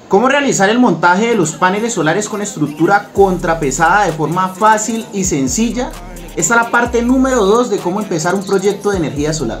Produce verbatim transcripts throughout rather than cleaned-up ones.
¿Cómo realizar el montaje de los paneles solares con estructura contrapesada de forma fácil y sencilla? Esta es la parte número dos de cómo empezar un proyecto de energía solar.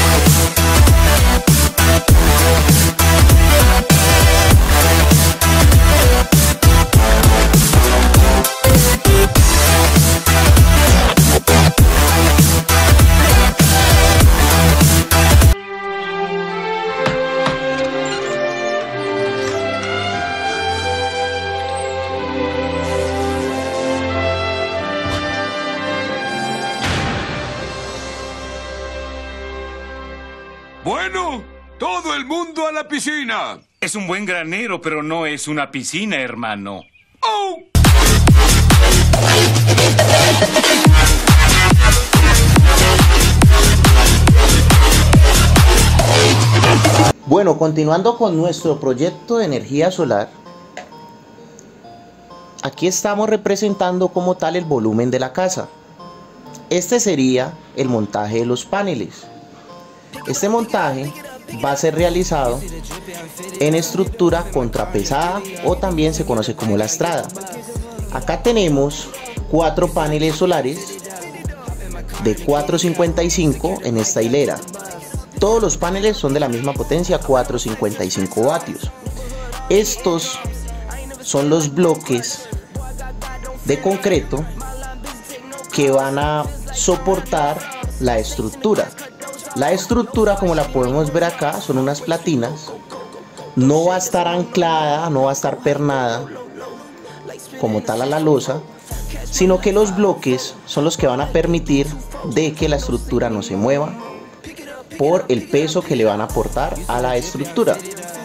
Bueno, todo el mundo a la piscina. Es un buen granero, pero no es una piscina, hermano. ¡Oh! Bueno, continuando con nuestro proyecto de energía solar, aquí estamos representando como tal el volumen de la casa. Este sería el montaje de los paneles. Este montaje va a ser realizado en estructura contrapesada o también se conoce como lastrada. Acá tenemos cuatro paneles solares de cuatrocientos cincuenta y cinco en esta hilera. Todos los paneles son de la misma potencia, cuatrocientos cincuenta y cinco vatios. Estos son los bloques de concreto que van a soportar la estructura. La estructura, como la podemos ver acá, son unas platinas. No va a estar anclada, no va a estar pernada como tal a la losa, sino que los bloques son los que van a permitir de que la estructura no se mueva por el peso que le van a aportar a la estructura.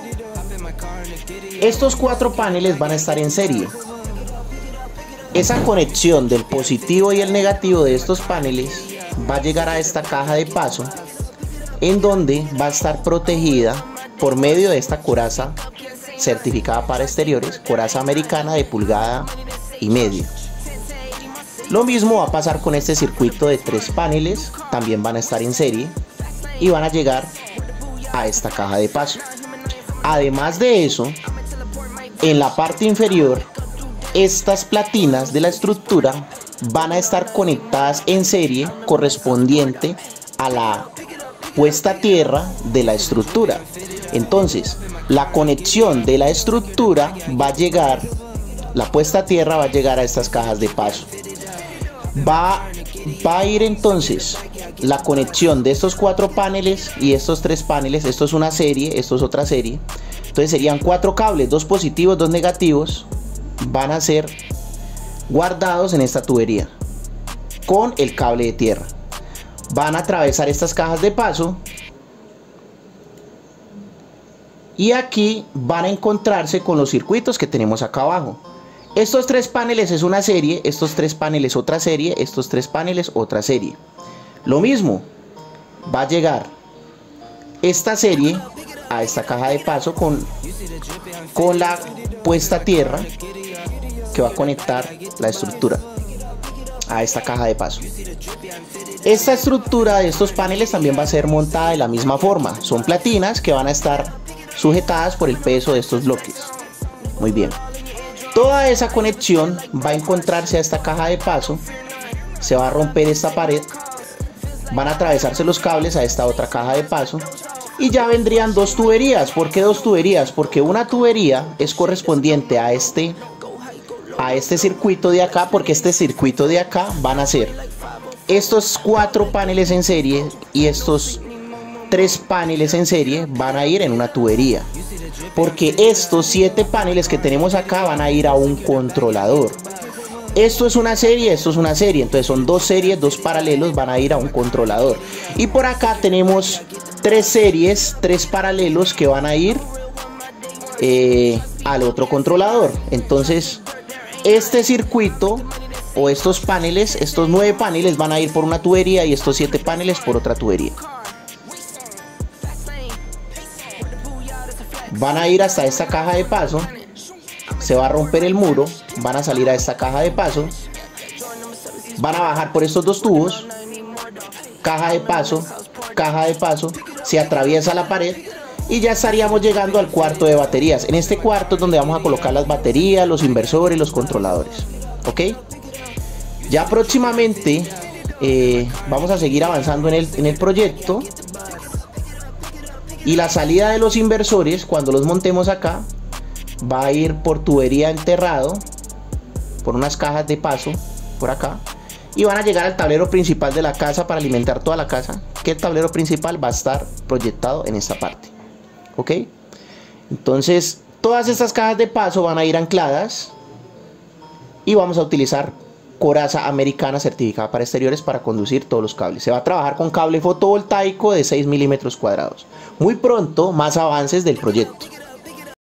Estos cuatro paneles van a estar en serie. Esa conexión del positivo y el negativo de estos paneles va a llegar a esta caja de paso, en donde va a estar protegida por medio de esta coraza certificada para exteriores, coraza americana de pulgada y media. Lo mismo va a pasar con este circuito de tres paneles, también van a estar en serie y van a llegar a esta caja de paso. Además de eso, en la parte inferior, estas platinas de la estructura van a estar conectadas en serie correspondiente a la puesta a tierra de la estructura. Entonces, la conexión de la estructura va a llegar, la puesta a tierra va a llegar a estas cajas de paso. Va, va a ir entonces la conexión de estos cuatro paneles y estos tres paneles. Esto es una serie, esto es otra serie. Entonces serían cuatro cables, dos positivos, dos negativos. Van a ser guardados en esta tubería con el cable de tierra. Van a atravesar estas cajas de paso y aquí van a encontrarse con los circuitos que tenemos acá abajo. Estos tres paneles es una serie, estos tres paneles otra serie, estos tres paneles otra serie. Lo mismo, va a llegar esta serie a esta caja de paso con, con la puesta a tierra que va a conectar la estructura a esta caja de paso. Esta estructura de estos paneles también va a ser montada de la misma forma. Son platinas que van a estar sujetadas por el peso de estos bloques. Muy bien. Toda esa conexión va a encontrarse a esta caja de paso. Se va a romper esta pared. Van a atravesarse los cables a esta otra caja de paso. Y ya vendrían dos tuberías. ¿Por qué dos tuberías? Porque una tubería es correspondiente a este a este circuito de acá, porque este circuito de acá van a ser estos cuatro paneles en serie y estos tres paneles en serie van a ir en una tubería, porque estos siete paneles que tenemos acá van a ir a un controlador. Esto es una serie, esto es una serie, entonces son dos series, dos paralelos van a ir a un controlador. Y por acá tenemos tres series, tres paralelos que van a ir eh, al otro controlador. Entonces este circuito o estos paneles, estos nueve paneles van a ir por una tubería y estos siete paneles por otra tubería. Van a ir hasta esta caja de paso, se va a romper el muro, van a salir a esta caja de paso, van a bajar por estos dos tubos, caja de paso, caja de paso, se atraviesa la pared y ya estaríamos llegando al cuarto de baterías. En este cuarto es donde vamos a colocar las baterías, los inversores, los controladores. ¿Ok? Ya próximamente eh, vamos a seguir avanzando en el, en el proyecto. Y la salida de los inversores, cuando los montemos acá, va a ir por tubería enterrado, por unas cajas de paso, por acá. Y van a llegar al tablero principal de la casa para alimentar toda la casa. Que el tablero principal va a estar proyectado en esta parte. ¿Ok? Entonces, todas estas cajas de paso van a ir ancladas. Y vamos a utilizar coraza americana certificada para exteriores para conducir todos los cables. Se va a trabajar con cable fotovoltaico de seis milímetros cuadrados. Muy pronto, más avances del proyecto.